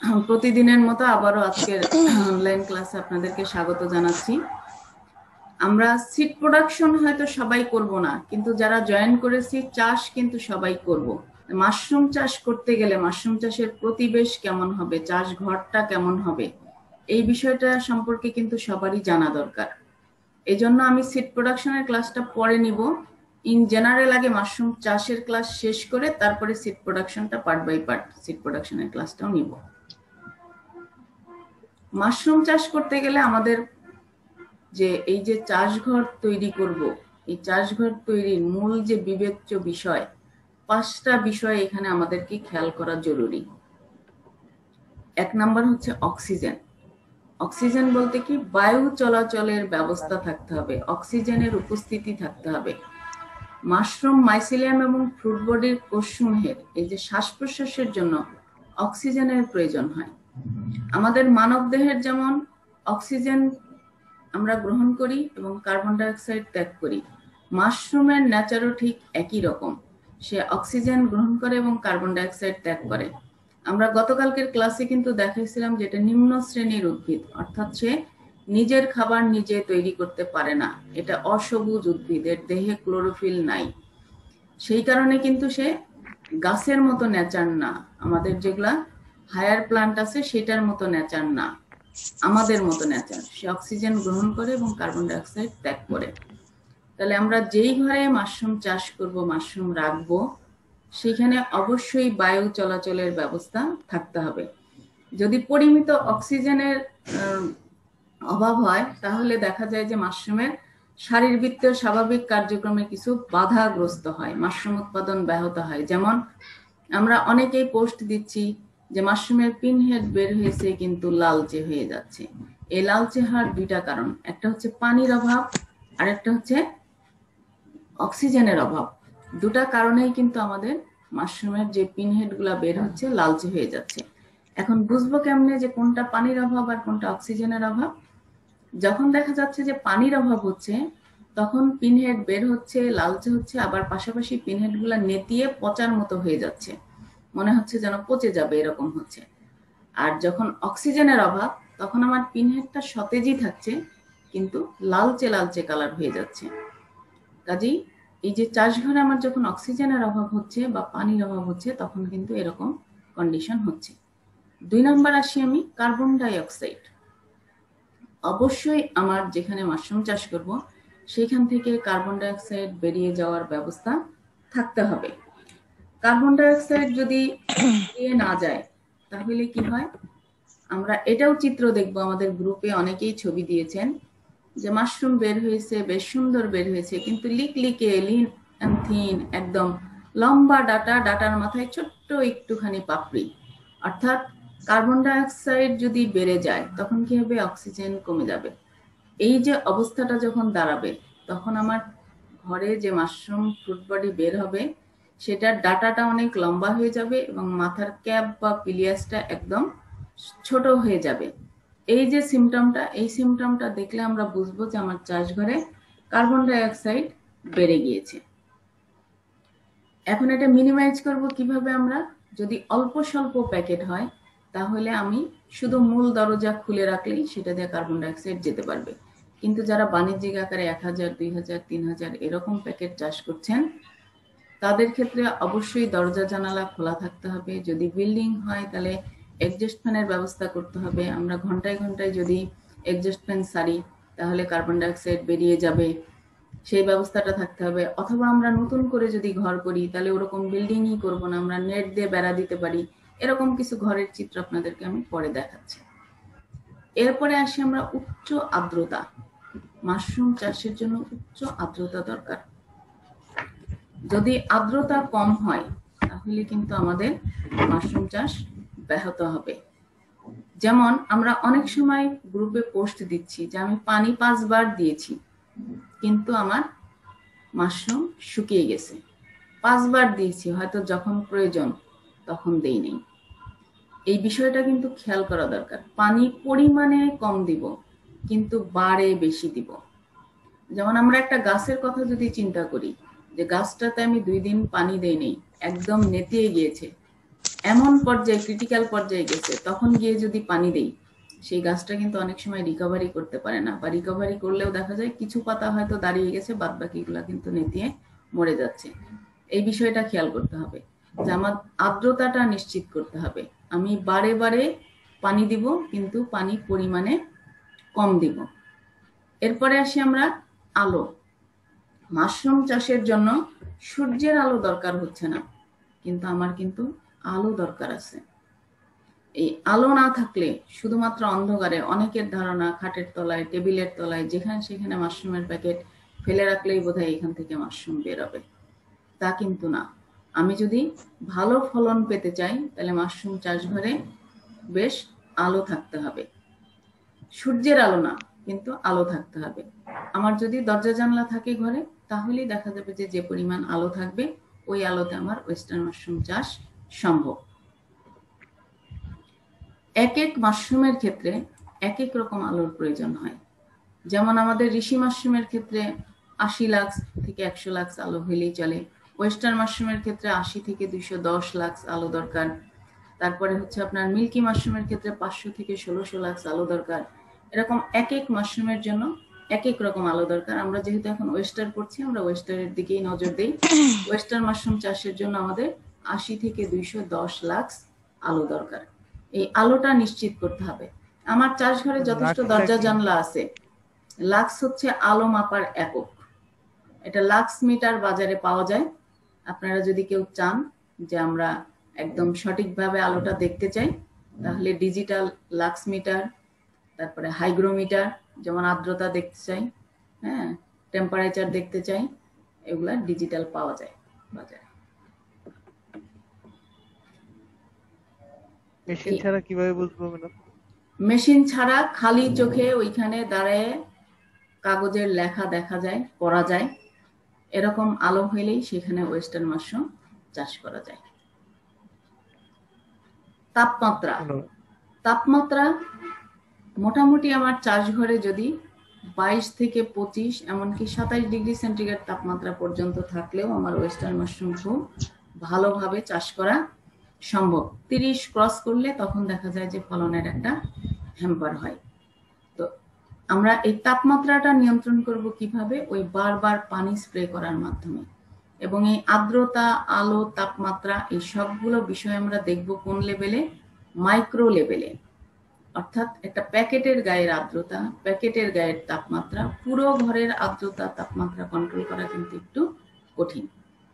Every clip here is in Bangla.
প্রতিদিনের মতো আবারও আজকের অনলাইন ক্লাসে আপনাদেরকে স্বাগত জানাচ্ছি। আমরা সিড প্রোডাকশন হয়তো সবাই করব না, কিন্তু যারা জয়েন করেছি চাষ কিন্তু সবাই করব। মাশরুম চাষ করতে গেলে মাশরুম চাষের প্রতিবেশ কেমন হবে, চাষ ঘরটা কেমন হবে, এই বিষয়টা সম্পর্কে কিন্তু সবারই জানা দরকার। এই জন্য আমি সিড প্রোডাকশনের ক্লাসটা পরে নিব। ইন জেনারেল আগে মাশরুম চাষের ক্লাস শেষ করে তারপরে সিড প্রোডাকশনটা পার্ট বাই পার্ট সিড প্রোডাকশনের ক্লাসটাও নিব। মাশরুম চাষ করতে গেলে আমাদের যে এই যে চাষঘর তৈরি করব, এই চাষঘর তৈরির মূল যে বিবেচ্য বিষয়, 5টা বিষয় এখানে আমাদেরকে খেয়াল করা জরুরি। 1 নাম্বার হচ্ছে অক্সিজেন। অক্সিজেন বলতে কি, বায়ু চলাচলের ব্যবস্থা থাকতে হবে, অক্সিজেনের উপস্থিতি থাকতে হবে। মাশরুম, মাইসিলিয়াম এবং ফ্রুট বডির কোষসমূহের এই যে শ্বাস প্রশ্বাসের জন্য অক্সিজেনের প্রয়োজন হয়। আমাদের মানব দেহের যেমন অক্সিজেন আমরা গ্রহণ করি এবং কার্বন ডাই অক্সাইড ত্যাগ করি, মাশরুমের নেচারও ঠিক একই রকম, সে অক্সিজেন গ্রহণ করে এবং কার্বন ডাই অক্সাইড ত্যাগ করে। আমরা গতকালকের ক্লাসে কিন্তু দেখাইছিলাম যেটা নিম্ন শ্রেণীর উদ্ভিদ, অর্থাৎ সে নিজের খাবার নিজে তৈরি করতে পারে না, এটা অসবুজ উদ্ভিদ, এর দেহে ক্লোরোফিল নাই, সেই কারণে কিন্তু সে গাছের মতো নেচার না, আমাদের যেগুলা হায়ার প্লান্ট আছে সেটার মতো নেচার না, আমাদের মতো নেচার, সে অক্সিজেন গ্রহণ করে এবং কার্বন ডাই অক্সাইড ত্যাগ করে। তাহলে আমরা যেই ঘরে মাশরুম চাষ করব, মাশরুম রাখবো, সেখানে অবশ্যই বায়ু চলাচলের ব্যবস্থা থাকতে হবে। যদি পরিমিত অক্সিজেনের অভাব হয় তাহলে দেখা যায় যে মাশরুমের শারীরবৃত্তীয় স্বাভাবিক কার্যক্রমে কিছু বাধাগ্রস্ত হয়, মাশরুম উৎপাদন ব্যাহত হয়। যেমন আমরা অনেকেই পোস্ট দিচ্ছি যে মাশরুমের পিনহেড বের হয়েছে কিন্তু লালচে হয়ে যাচ্ছে। এই লালচে হওয়ার 2টা কারণ, একটা হচ্ছে পানির অভাব আর একটা হচ্ছে অক্সিজেনের অভাব। 2টা কারণেই কিন্তু আমাদের মাশরুমের যে পিনহেড গুলা বের হচ্ছে লালচে হয়ে যাচ্ছে। এখন বুঝবো কেমনে যে কোনটা পানির অভাব আর কোনটা অক্সিজেনের অভাব? যখন দেখা যাচ্ছে যে পানির অভাব হচ্ছে তখন পিনহেড বের হচ্ছে, লালচে হচ্ছে, আবার পাশাপাশি পিনহেড গুলা নেতিয়ে পচার মতো হয়ে যাচ্ছে, মনে হচ্ছে যেন পচে যাবে এরকম হচ্ছে। আর যখন অক্সিজেনের অভাব তখন আমার পিনহেডটা সতেজই থাকছে কিন্তু লালচে লালচে কালার হয়ে যাচ্ছে। কাজেই এই যে চাষঘরে আমার যখন অক্সিজেনের অভাব হচ্ছে বা পানির অভাব হচ্ছে তখন কিন্তু এরকম কন্ডিশন হচ্ছে। 2 নাম্বার আসি আমি কার্বন ডাই অক্সাইড। অবশ্যই আমার যেখানে মাশরুম চাষ করব সেখান থেকে কার্বন ডাই অক্সাইড বেরিয়ে যাওয়ার ব্যবস্থা থাকতে হবে। কার্বন ডাই অক্সাইড যদি বেরিয়ে না যায় তাহলে কি হয়, আমরা এটাও চিত্র দেখব, আমাদের গ্রুপে অনেকেই ছবি দিয়েছেন যে মাশরুম বের হয়েছে, বেশ সুন্দর বের হয়েছে, কিন্তু লিকলিকে লিন এন্ড থিন, একদম লম্বা ডাটা, ডাটার মাথায় ছোট্ট একটুখানি পাপড়ি। অর্থাৎ কার্বন ডাই অক্সাইড যদি বেড়ে যায় তখন কি হবে, অক্সিজেন কমে যাবে। এই যে অবস্থাটা যখন দাঁড়াবে তখন আমার ঘরে যে মাশরুম ফ্রুট বডি বের হবে সেটার ডাটাটা অনেক লম্বা হয়ে যাবে এবং মাথার ক্যাপ বা পিলিয়াসটা একদম ছোট হয়ে যাবে। এই যে সিমটমটা, এই সিমটমটা দেখলে আমরা বুঝবো যে আমার চাষঘরে কার্বন ডাই অক্সাইড বেড়ে গিয়েছে। এখন এটা মিনিমাইজ করব কিভাবে আমরা? যদি অল্প স্বল্প প্যাকেট হয় তাহলে আমি শুধু মূল দরজা খুলে রাখলেই সেটা দিয়ে কার্বন ডাই অক্সাইড যেতে পারবে। কিন্তু যারা বাণিজ্যিক আকারে 1000, 2000, 3000 এরকম প্যাকেট চাষ করছেন তাদের ক্ষেত্রে অবশ্যই দরজা জানালা খোলা থাকতে হবে। যদি বিল্ডিং হয় তাহলে এক্সজস্ট ফ্যানের ব্যবস্থা করতে হবে। আমরা ঘন্টায় ঘন্টায় যদি এক্সজস্ট ফ্যান সারি তাহলে কার্বন ডাই অক্সাইড বেরিয়ে যাবে, সেই ব্যবস্থাটা থাকতে হবে। অথবা আমরা নতুন করে যদি ঘর করি তাহলে ওরকম বিল্ডিংই করব না, আমরা নেট দিয়ে বেড়া দিতে পারি। এরকম কিছু ঘরের চিত্র আপনাদেরকে আমি পরে দেখাচ্ছি। এরপরে আসি আমরা উচ্চ আর্দ্রতা। মাশরুম চাষের জন্য উচ্চ আর্দ্রতা দরকার। যদি আর্দ্রতা কম হয় তাহলে কিন্তু আমাদের মাশরুম চাষ ব্যাহত হবে। যেমন আমরা অনেক সময় গ্রুপে পোস্ট দিচ্ছি যে আমি পানি 5 বার দিয়েছি কিন্তু আমার মাশরুম শুকিয়ে গেছে। 5 বার দিয়েছি, হয়তো যখন প্রয়োজন তখন দেই নেই। এই বিষয়টা কিন্তু খেয়াল করা দরকার। পানি পরিমাণে কম দিব কিন্তু বারে বেশি দিব। যেমন আমরা একটা গাছের কথা যদি চিন্তা করি যে গাছটাতে আমি 2 দিন পানি দেই নেই, একদম নেতিয়ে গিয়েছে, এমন পর্যায়ে ক্রিটিক্যাল পর্যায়ে গেছে, তখন গিয়ে যদি পানি দেই, সেই গাছটা কিন্তু অনেক সময় রিকভারি করতে পারে না, বা রিকভারি করলেও দেখা যায় কিছু পাতা হয়তো দাঁড়িয়ে গেছে, বাদ বাকিগুলা কিন্তু নেতিয়ে মরে যাচ্ছে। এই বিষয়টা খেয়াল করতে হবে যে আমার আর্দ্রতাটা নিশ্চিত করতে হবে। আমি বারে বারে পানি দিব, কিন্তু পানি পরিমাণে কম দিব। এরপরে আসি আমরা আলো। মাশরুম চাষের জন্য সূর্যের আলো দরকার হচ্ছে না, কিন্তু আমার কিন্তু আলো দরকার আছে। এই আলো না থাকলে শুধুমাত্র অন্ধকারে, অনেকের ধারণা খাটের তলায়, টেবিলের তলায়, যেখানে সেখানে মাশরুমের প্যাকেট ফেলে রাখলেই বোধহয় এখান থেকে মাশরুম বেরোবে। তা কিন্তু না। আমি যদি ভালো ফলন পেতে চাই, তাহলে মাশরুম চাষঘরে বেশ আলো থাকতে হবে। সূর্যের আলো না, কিন্তু আলো থাকতে হবে। আমার যদি দরজা জানলা থাকে ঘরে, তাহলেই দেখা যাবে যে যে পরিমাণ আলো থাকবে, ওই আলোতে আমার ওয়েস্টার্ন মাশরুম চাষ সম্ভব। এক এক মাশরুমের ক্ষেত্রে এক এক রকম আলোর প্রয়োজন হয়। যেমন আমাদের ঋষি মাশরুমের ক্ষেত্রে 80 লাক্স থেকে 100 লাক্স আলো হলেই চলে। ওয়েস্টার্ন মাশরুমের ক্ষেত্রে 80 থেকে 210 লাক্স আলো দরকার। তারপরে হচ্ছে আপনার মিল্কি মাশরুমের ক্ষেত্রে 500 থেকে 1600 লাক্স আলো দরকার। এরকম এক এক মাশরুমের জন্য এক এক রকম আলো দরকার। আমরা যেহেতু এখন ওয়েস্টার করছি, আমরা ওয়েস্টারের দিকেই নজর দিই। ওয়েস্টার্ন মাশরুম চাষের জন্য আমাদের 80 থেকে 210 লাক্স আলো দরকার। এই আলোটা নিশ্চিত করতে হবে। আমার চাষঘরে যথেষ্ট দরজা জানলা আছে। লাক্স হচ্ছে আলো মাপার একক। এটা লাক্স মিটার বাজারে পাওয়া যায়। আপনারা যদি কেউ চান যে আমরা একদম সঠিকভাবে আলোটা দেখতে চাই, তাহলে ডিজিটাল লাক্স মিটার, তারপরে হাইগ্রোমিটার, যেমন আর্দ্রতা দেখতে চাই, হ্যাঁ, টেম্পারেচার দেখতে চাই, এগুলা ডিজিটাল পাওয়া যায় বাজারে। মেশিন ছাড়া কিভাবে বুঝবো ম্যাডাম? মেশিন ছাড়া খালি চোখে ওইখানে দাঁড়ায় কাগজের লেখা দেখা যায়, পড়া যায়। এরকম আলো হইলেই সেখানে ওয়েস্টার্ন মাশরুম চাষ করা যায়। তাপমাত্রা। তাপমাত্রা মোটামুটি আমার চাষঘরে যদি 22 থেকে 25, এমনকি 27 ডিগ্রি সেন্টিগ্রেড তাপমাত্রা পর্যন্ত থাকলেও আমার ওয়েস্টার্ন মাশরুম খুব ভালোভাবে চাষ করা সম্ভব। 30 ক্রস করলে তখন দেখা যায় যে ফলনের একটা হ্যাম্পার হয়। তো আমরা এই তাপমাত্রাটা নিয়ন্ত্রণ করব কিভাবে? ওই বারবার পানি স্প্রে করার মাধ্যমে। এবং এই আর্দ্রতা, আলো, তাপমাত্রা, এই সবগুলো বিষয় আমরা দেখব কোন লেভেলে? মাইক্রো লেভেলে। অর্থাৎ একটা প্যাকেটের গায়ের আর্দ্রতা, প্যাকেটের গায়ের তাপমাত্রা, পুরো ঘরের আর্দ্রতা তাপমাত্রা কন্ট্রোল করা কিন্তু একটু কঠিন।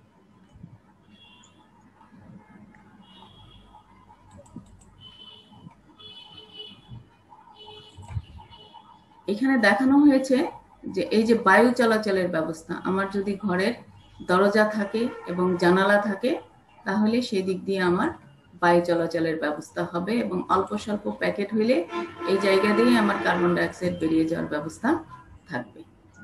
এখানে দেখানো হয়েছে যে এই যে বায়ু চলাচলের ব্যবস্থা, আমার যদি ঘরের দরজা থাকে এবং জানালা থাকে, তাহলে সেই দিক দিয়ে আমার বায়ু চলাচলের ব্যবস্থা হবে, এবং অল্প স্বল্প প্যাকেট হইলে এই জায়গা দিয়ে আমার কার্বন ডাইঅক্সাইড বেরিয়ে যাওয়ার ব্যবস্থা থাকবে।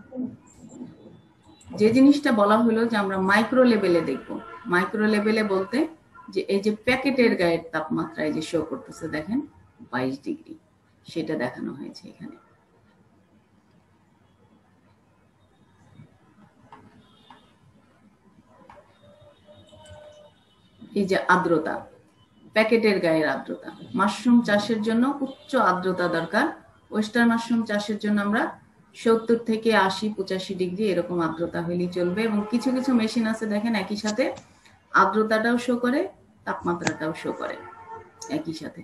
যে জিনিসটা বলা হলো যে আমরা মাইক্রো লেভেলে দেখব, মাইক্রো লেভেলে বলতে যে এই যে প্যাকেটের গায়ের তাপমাত্রা এই যে শো করতেছে দেখেন 22 ডিগ্রি, সেটা দেখানো হয়েছে এখানে। এই যে আর্দ্রতা, প্যাকেটের গায়ের আর্দ্রতা, মাশরুম চাষের জন্য উচ্চ আর্দ্রতা দরকার। ওয়েস্টার্ন মাশরুম চাষের জন্য আমরা 70 থেকে 80, 85 ডিগ্রি এরকম আর্দ্রতা হলেই চলবে। এবং কিছু কিছু মেশিন আছে দেখেন একই সাথে আর্দ্রতাটাও শো করে, তাপমাত্রাটাও শো করে একই সাথে।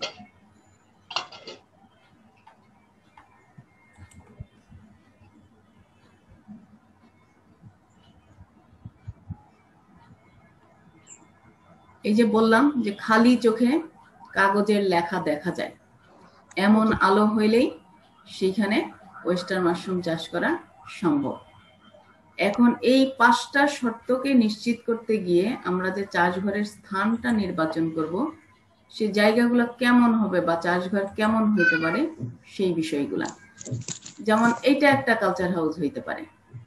এই যে বললাম যে খালি চোখে কাগজের লেখা দেখা যায়, এমন আলো হইলেই সেখানে ওয়েস্টার্ন মাশরুম চাষ করা সম্ভব। এখন এই 5টা শর্তকে নিশ্চিত করতে গিয়ে আমরা যে চাষঘরের স্থানটা নির্বাচন করব, সেই জায়গাগুলো কেমন হবে বা চাষঘর কেমন হইতে পারে সেই বিষয়গুলা। যেমন এইটা একটা কালচার হাউস হইতে পারে,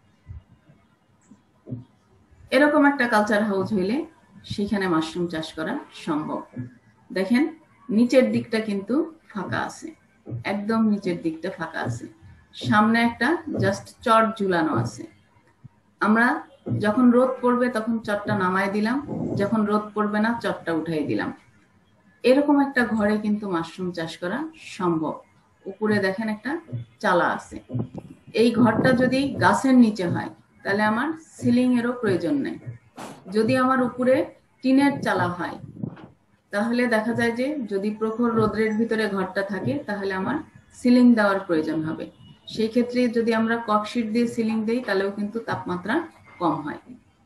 এরকম একটা কালচার হাউস হইলে সেখানে মাশরুম চাষ করা সম্ভব। দেখেন নিচের দিকটা কিন্তু ফাঁকা আছে, একদম নিচের দিকটা ফাঁকা আছে, সামনে একটা জাস্ট চট ঝুলানো আছে। আমরা যখন রোদ পড়বে তখন চটটা নামায় দিলাম, যখন রোদ পড়বে না চটটা উঠাই দিলাম। এরকম একটা ঘরে কিন্তু মাশরুম চাষ করা সম্ভব। উপরে দেখেন একটা চালা আছে। এই ঘরটা যদি গাছের নিচে হয় তাহলে আমার সিলিং এরও প্রয়োজন নেই। যদি আমার উপরে টিনের চালা হয় তাহলে দেখা যায় যে যদি প্রখর রোদ্রের ভিতরে ঘরটা থাকে তাহলে আমার সিলিং দেওয়ার প্রয়োজন হবে। সেই ক্ষেত্রে যদি আমরা ককশিট দিয়ে সিলিং দেই তাহলেও কিন্তু তাপমাত্রা কম হয়।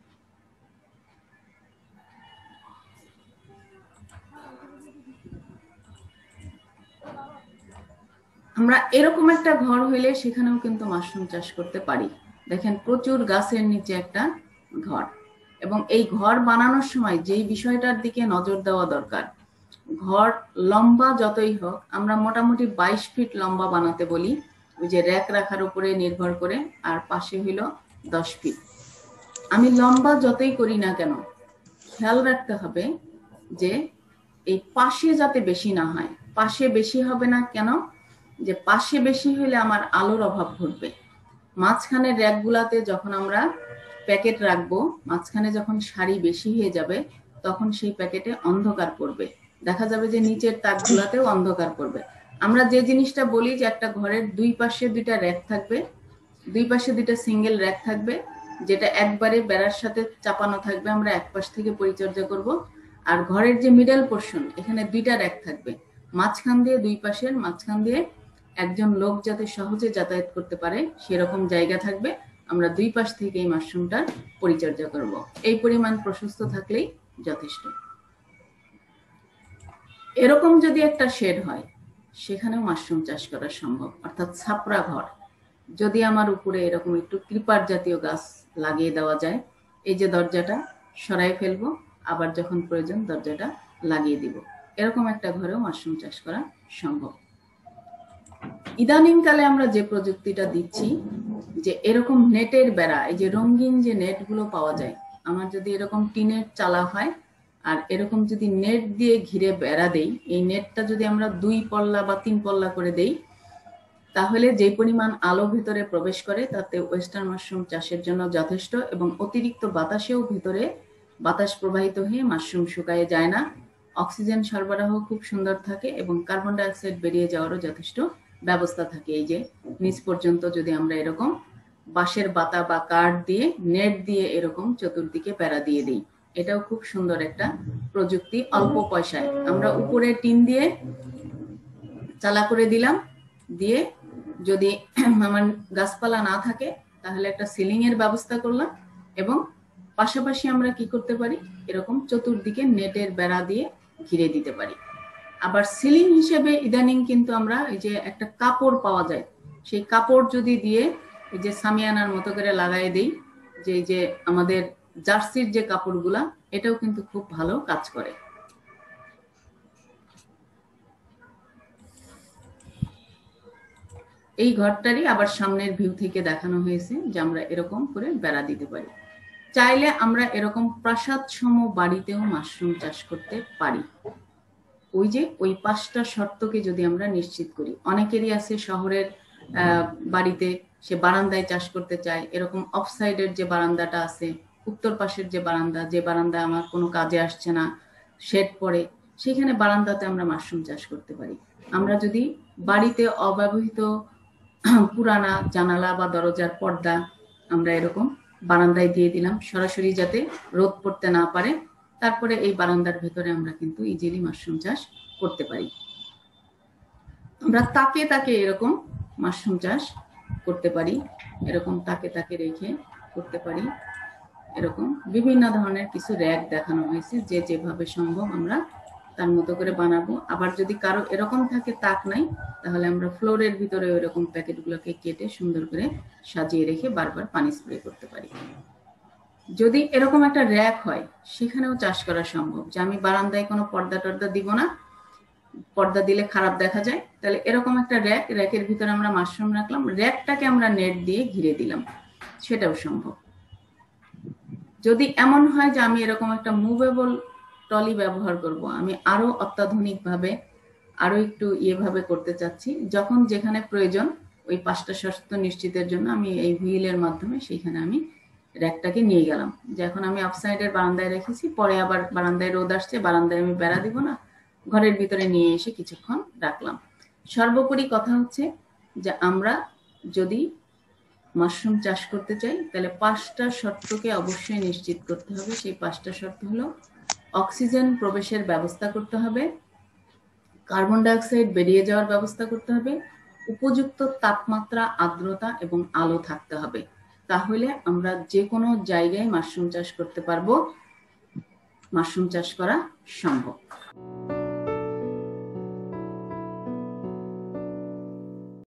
আমরা এরকম একটা ঘর হইলে সেখানেও কিন্তু মাশরুম চাষ করতে পারি। দেখেন প্রচুর গাছের নিচে একটা ঘর, এবং এই ঘর বানানোর সময় যেই বিষয়টার দিকে নজর দেওয়া দরকার, ঘর লম্বা যতই হোক, আমরা মোটামুটি 22 ফিট লম্বা বানাতে বলি, ওই যে র্যাক রাখার উপরে নির্ভর করে, আর পাশে হইল 10 ফিট। আমি লম্বা যতই করি না কেন খেয়াল রাখতে হবে যে এই পাশে যাতে বেশি না হয়। পাশে বেশি হবে না কেন? যে পাশে বেশি হলে আমার আলোর অভাব ঘটবে। মাঝখানে র্যাকগুলাতে যখন আমরা প্যাকেট রাখবো, মাঝখানে যখন সারি বেশি হয়ে যাবে তখন সেই প্যাকেটে অন্ধকার পড়বে, দেখা যাবে যে নিচের তাকগুলাতেও অন্ধকার পড়বে। আমরা যে জিনিসটা বলি যে একটা ঘরের দুই পাশে দুইটা র্যাক থাকবে, দুই পাশে দুইটা সিঙ্গেল র্যাক থাকবে, যেটা একবারে বেড়ার সাথে চাপানো থাকবে, আমরা এক পাশ থেকে পরিচর্যা করব। আর ঘরের যে মিডল পোর্শন, এখানে দুইটা র্যাক থাকবে, মাঝখান দিয়ে দুই পাশের মাঝখান দিয়ে একজন লোক যাতে সহজে যাতায়াত করতে পারে সেরকম জায়গা থাকবে। আমরা দুই পাশ থেকে এই মাশরুমটার পরিচর্যা করব। এই পরিমাণ প্রশস্ত থাকলেই যথেষ্ট। এরকম যদি একটা শেড হয় সেখানেও মাশরুম চাষ করা সম্ভব, অর্থাৎ ছাপড়া ঘর। যদি আমার উপরে এরকম একটু ক্রিপার জাতীয় গাছ লাগিয়ে দেওয়া যায়, এই যে দরজাটা সরাই ফেলবো, আবার যখন প্রয়োজন দরজাটা লাগিয়ে দিব, এরকম একটা ঘরেও মাশরুম চাষ করা সম্ভব। ইদানিংকালে আমরা যে প্রযুক্তিটা দিচ্ছি, যে এরকম নেটের বেড়া, এই যে রঙিন যে নেটগুলো পাওয়া যায়, আমার যদি এরকম টিনের চালা হয় আর এরকম যদি নেট দিয়ে ঘিরে বেড়া দেই, এই নেটটা যদি আমরা 2 পল্লা বা 3 পল্লা করে দেই, তাহলে যে পরিমাণ আলো ভিতরে প্রবেশ করে তাতে ওয়েস্টার্ন মাশরুম চাষের জন্য যথেষ্ট, এবং অতিরিক্ত বাতাসেও ভিতরে বাতাস প্রবাহিত হয়ে মাশরুম শুকায় যায় না, অক্সিজেন সরবরাহ খুব সুন্দর থাকে, এবং কার্বন ডাই অক্সাইড বেরিয়ে যাওয়ারও যথেষ্ট ব্যবস্থা থাকে। এই যে নিচ পর্যন্ত যদি আমরা এরকম বাঁশের বাতা বা কাঠ দিয়ে নেট দিয়ে এরকম চতুর্দিকে বেড়া দিয়ে দিই, এটাও খুব সুন্দর একটা প্রযুক্তি। অল্প পয়সায় আমরা উপরে টিন দিয়ে চালা করে দিলাম, দিয়ে যদি আমার গাছপালা না থাকে তাহলে একটা সিলিং এর ব্যবস্থা করলাম, এবং পাশাপাশি আমরা কি করতে পারি, এরকম চতুর্দিকে নেটের বেড়া দিয়ে ঘিরে দিতে পারি। আবার সিলিং হিসেবে ইদানিং কিন্তু আমরা এই যে একটা কাপড় পাওয়া যায়, সেই কাপড় যদি দিয়ে এই যে সামিয়ানার মতো করে লাগাই দেই, যে এই যে আমাদের জার্সির যে কাপড়গুলা, এটাও কিন্তু খুব ভালো কাজ করে। এই ঘরটারই আবার সামনের ভিউ থেকে দেখানো হয়েছে যে আমরা এরকম করে বেড়া দিতে পারি। চাইলে আমরা এরকম প্রাসাদ সম বাড়িতেও মাশরুম চাষ করতে পারি। ওই যে ওই 5টা শর্তকে যদি আমরা নিশ্চিত করি, অনেকেরই আছে শহরের বাড়িতে সে বারান্দায় চাষ করতে চায়, এরকম অফসাইডের যে বারান্দাটা আছে, উত্তর পাশের যে বারান্দা, যে বারান্দা আমার কোনো কাজে আসছে না, শেড পড়ে, সেখানে বারান্দাতে আমরা মাশরুম চাষ করতে পারি। আমরা যদি বাড়িতে অব্যবহৃত পুরানা জানালা বা দরজার পর্দা আমরা এরকম বারান্দায় দিয়ে দিলাম, সরাসরি যাতে রোদ পড়তে না পারে, তারপরে এই বারান্দার ভেতরে আমরা কিন্তু ইজিলি মাশরুম চাষ করতে পারি। আমরা তাকে তাকে এরকম মাশরুম চাষ করতে পারি, এরকম তাকে তাকে রেখে করতে পারি। এরকম বিভিন্ন ধরনের কিছু র্যাক দেখানো হয়েছে, যে যেভাবে সম্ভব আমরা তার মতো করে বানাবো। আবার যদি কারো এরকম থাকে তাক নাই, তাহলে আমরা ফ্লোরের ভিতরে এরকম প্যাকেটগুলোকে কেটে সুন্দর করে সাজিয়ে রেখে বারবার পানি স্প্রে করতে পারি। যদি এরকম একটা র্যাক হয় সেখানেও চাষ করা সম্ভব, যে আমি বারান্দায় কোনো পর্দা টর্দা দিব না, পর্দা দিলে খারাপ দেখা যায়, তাহলে এরকম একটা র্যাক, র্যাকের ভিতরে আমরা মাশরুম রাখলাম, র্যাকটাকে আমরা নেট দিয়ে ঘিরে দিলাম, সেটাও সম্ভব। যদি এমন হয় যে আমি এরকম একটা মুভেবল ট্রলি ব্যবহার করব, আমি আরো অত্যাধুনিক ভাবে আরো একটু ইয়েভাবে করতে চাচ্ছি, যখন যেখানে প্রয়োজন ওই 5টা শর্ত নিশ্চিতের জন্য আমি এই হুইলের মাধ্যমে সেইখানে আমি র্যাকটাকে নিয়ে গেলাম, যে এখন আমি আফসাইডের বারান্দায় রেখেছি, পরে আবার বারান্দায় রোদ আসছে, বারান্দায় আমি বেড়া দিব না, ঘরের ভিতরে নিয়ে এসে কিছুক্ষণ রাখলাম। সর্বোপরি কথা হচ্ছে যে আমরা যদি মাশরুম চাষ করতে চাই তাহলে 5টা শর্তকে অবশ্যই নিশ্চিত করতে হবে। সেই 5টা শর্ত হলো অক্সিজেন প্রবেশের ব্যবস্থা করতে হবে, কার্বন ডাইঅক্সাইড বেরিয়ে যাওয়ার ব্যবস্থা করতে হবে, উপযুক্ত তাপমাত্রা, আর্দ্রতা এবং আলো থাকতে হবে। তাহলে আমরা যে কোনো জায়গায় মাশরুম চাষ করতে পারবো, মাশরুম চাষ করা সম্ভব।